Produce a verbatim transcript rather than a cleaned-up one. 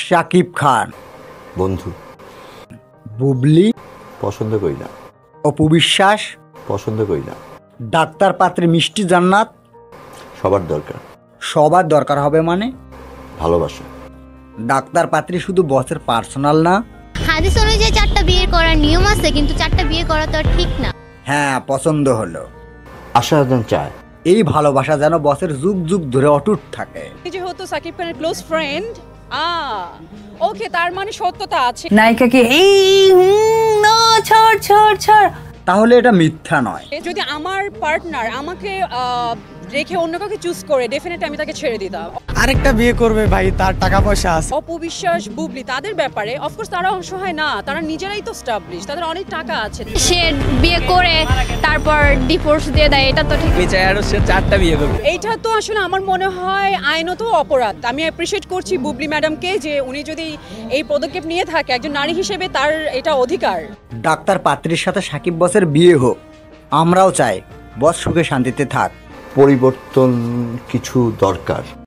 শাকিব খান। বন্ধু। বুবলি। পছন্দ করি না। অপু বিশ্বাস। পছন্দ করি না। ডাক্তার পাত্রী মিষ্টি জান্নাত। সবার দরকার। সবার দরকার হবে মানে? ভালোবাসা। ডাক্তার পাত্রী শুধু বসের পার্সোনাল না। হাদিস অনুযায়ী চারটা বিয়ে করার নিয়ম আছে, কিন্তু চারটা বিয়ে করা তো আর ঠিক না। হ্যাঁ, পছন্দ হলো। আশা আদান চায় এই ভালোবাসা যেন বসের যুগ যুগ ধরে অটুট থাকে। যেহেতু সাকিব খানের ক্লোজ ফ্রেন্ড, আ ওকে, তার মানে সত্যতা আছে। নায়িকাকে এই হুম না ছাড় ছাড় ছাড়, তাহলে এটা মিথ্যা নয়। যদি আমার পার্টনার আমাকে আহ, রেখে অন্য কাউকে চুজ করে, ডেফিনেটলি আমি তাকে ছেড়ে দিতাম। আরেকটা বিয়ে করবে ভাই, তার টাকা পয়সা আছে। অপু বিশ্বাস, বুবলি, তাদের ব্যাপারে অফকোর্স তারা অসহায় না, তারা নিজেরাই তো স্টাবলিশ, তাদের অনেক টাকা আছে। সে বিয়ে করে তারপর ডিভোর্স দিয়ে দেয়, এটা তো ঠিক। আমি চাই আরো সে চারটা বিয়ে করবে। এইটা তো আসলে আমার মনে হয় আইনত অপরাধ। আমি অ্যাপ্রিশিয়েট করছি বুবলি ম্যাডামকে যে উনি যদি এই পদক্ষেপ নিয়ে থাকে, একজন নারী হিসেবে তার এটা অধিকার। ডাক্তার পাত্রীর সাথে সাকিব বসের বিয়ে হোক, আমরাও চাই বস সুখে শান্তিতে থাক। পরিবর্তন কিছু দরকার।